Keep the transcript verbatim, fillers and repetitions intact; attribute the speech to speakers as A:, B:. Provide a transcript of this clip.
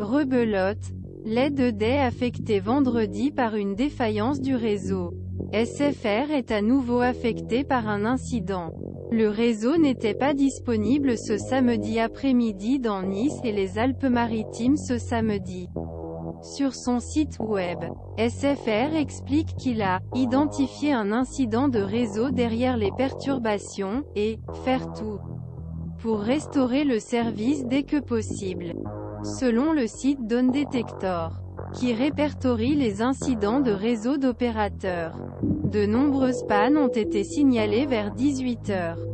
A: Rebelote. Les deux D affectés vendredi par une défaillance du réseau. S F R est à nouveau affecté par un incident. Le réseau n'était pas disponible ce samedi après-midi dans Nice et les Alpes-Maritimes ce samedi. Sur son site web, S F R explique qu'il a « identifié un incident de réseau derrière les perturbations » et « faire tout pour restaurer le service dès que possible ». Selon le site DoneDetector, qui répertorie les incidents de réseau d'opérateurs, de nombreuses pannes ont été signalées vers dix-huit heures.